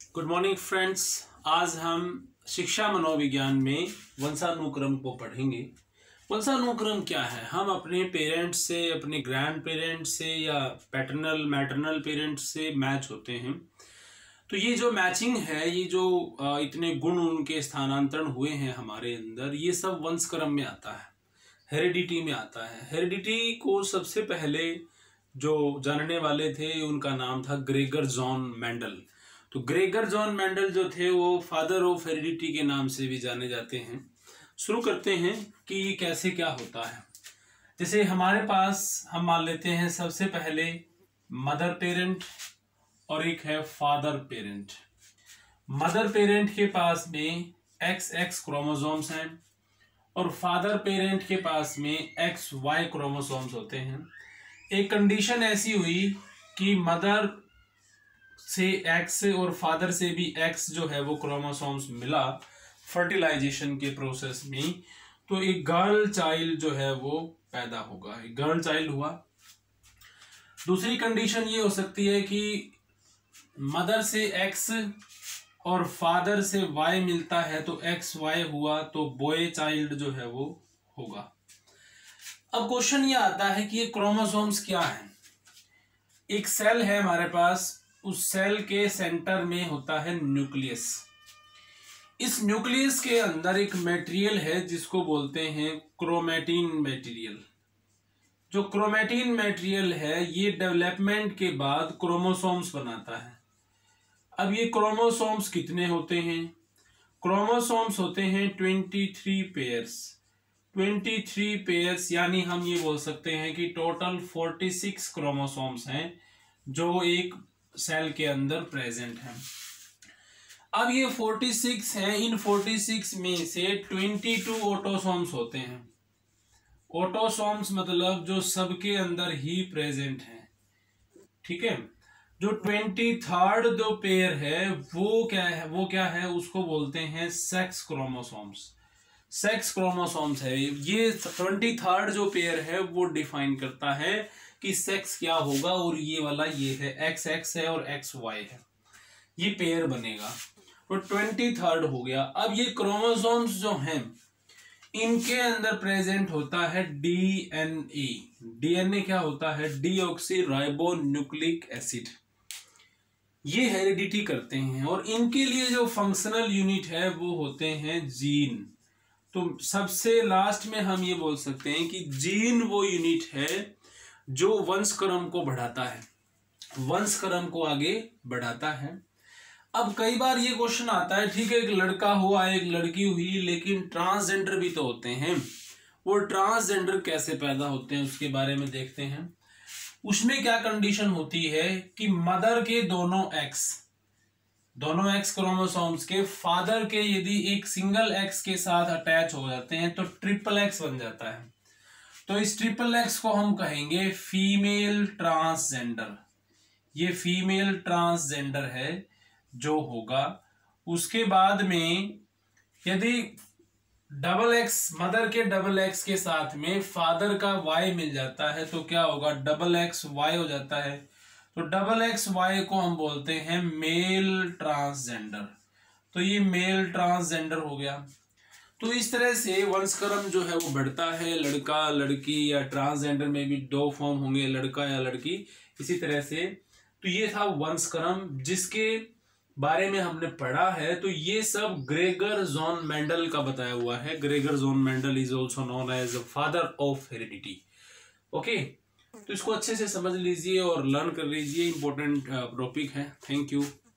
Good morning friends. आज हम शिक्षा मनोविज्ञान में वंशानुक्रम को पढ़ेंगे। वंशानुक्रम क्या है? हम अपने पेरेंट्स से, अपने ग्रैंड पेरेंट्स से या पैटर्नल मैटरनल पेरेंट्स से मैच होते हैं। तो ये जो मैचिंग है, ये जो इतने गुण उनके स्थानांतरण हुए हैं हमारे अंदर, ये सब वंशक्रम में आता है, हेरिडिटी में आता है। हेरिडिटी को सबसे पहले जो जानने वाले थे उनका नाम था ग्रेगर जॉन मेंडल। तो ग्रेगर जॉन मेंडल जो थे वो फादर ऑफ हेरिडिटी के नाम से भी जाने जाते हैं। शुरू करते हैं कि ये कैसे क्या होता है। जैसे हमारे पास हम मान लेते हैं सबसे पहले मदर पेरेंट और एक है फादर पेरेंट। मदर पेरेंट के पास में XX क्रोमोसोम्स हैं और फादर पेरेंट के पास में XY क्रोमोसोम्स होते हैं। एक कंडीशन ऐसी हुई कि मदर से X और फादर से भी X जो है वो क्रोमोसोम्स मिला फर्टिलाइजेशन के प्रोसेस में, तो एक गर्ल चाइल्ड जो है वो पैदा होगा, एक गर्ल चाइल्ड हुआ। दूसरी कंडीशन ये हो सकती है कि मदर से X और फादर से Y मिलता है तो XY हुआ, तो बॉय चाइल्ड जो है वो होगा। अब क्वेश्चन ये आता है कि ये क्रोमोसोम्स क्या है। एक सेल है हमारे पास, उस सेल के सेंटर में होता है न्यूक्लियस। इस न्यूक्लियस के अंदर एक मटेरियल है जिसको बोलते हैं क्रोमैटिन मटेरियल। जो क्रोमैटिन मटेरियल है ये डेवलपमेंट के बाद क्रोमोसोम्स बनाता है। अब ये क्रोमोसोम्स कितने होते हैं? क्रोमोसोम्स होते हैं 23 पेयर्स। 23 पेयर्स यानी हम ये बोल सकते हैं कि टोटल 46 क्रोमोसोम्स हैं जो एक सेल के अंदर प्रेजेंट हैं। अब ये 46 हैं, इन 46 में से 22 ऑटोसोम्स होते हैं। ऑटोसोम्स मतलब जो सबके अंदर ही प्रेजेंट हैं, ठीक है। जो 23rd जो पेयर है वो क्या है, उसको बोलते हैं सेक्स क्रोमोसोम्स। सेक्स क्रोमोसोम्स है ये 23rd जो पेयर है वो डिफाइन करता है कि सेक्स क्या होगा, और ये वाला ये है XX है और XY है, ये पेयर बनेगा। तो 23rd हो गया। अब ये क्रोमोसोम्स जो हैं इनके अंदर प्रेजेंट होता है DNA। DNA क्या होता है? Deoxyribonucleic acid. ये हेरिडिटी करते हैं और इनके लिए जो फंक्शनल यूनिट है वो होते हैं जीन। तो सबसे लास्ट में हम ये बोल सकते हैं कि जीन वो यूनिट है जो वंशक्रम को बढ़ाता है, वंशक्रम को आगे बढ़ाता है। अब कई बार ये क्वेश्चन आता है, ठीक है एक लड़का हुआ एक लड़की हुई, लेकिन ट्रांसजेंडर भी तो होते हैं। वो ट्रांसजेंडर कैसे पैदा होते हैं उसके बारे में देखते हैं। उसमें क्या कंडीशन होती है कि मदर के दोनों एक्स क्रोमोसोम्स के फादर के यदि एक सिंगल एक्स के साथ अटैच हो जाते हैं तो ट्रिपल X बन जाता है। तो इस ट्रिपल X को हम कहेंगे फीमेल ट्रांसजेंडर। ये फीमेल ट्रांसजेंडर है जो होगा। उसके बाद में यदि डबल X, मदर के डबल X के साथ में फादर का Y मिल जाता है तो क्या होगा? डबल XY हो जाता है। तो डबल XY को हम बोलते हैं मेल ट्रांसजेंडर। तो ये मेल ट्रांसजेंडर हो गया। तो इस तरह से वंशक्रम जो है वो बढ़ता है। लड़का लड़की या ट्रांसजेंडर में भी 2 फॉर्म होंगे, लड़का या लड़की, इसी तरह से। तो ये था वंशक्रम जिसके बारे में हमने पढ़ा है। तो ये सब ग्रेगर जॉन मेंडल का बताया हुआ है। Gregor John Mendel is also known as father of heredity. Okay, तो इसको अच्छे से समझ लीजिए और लर्न कर लीजिए, इंपॉर्टेंट टॉपिक है। Thank you.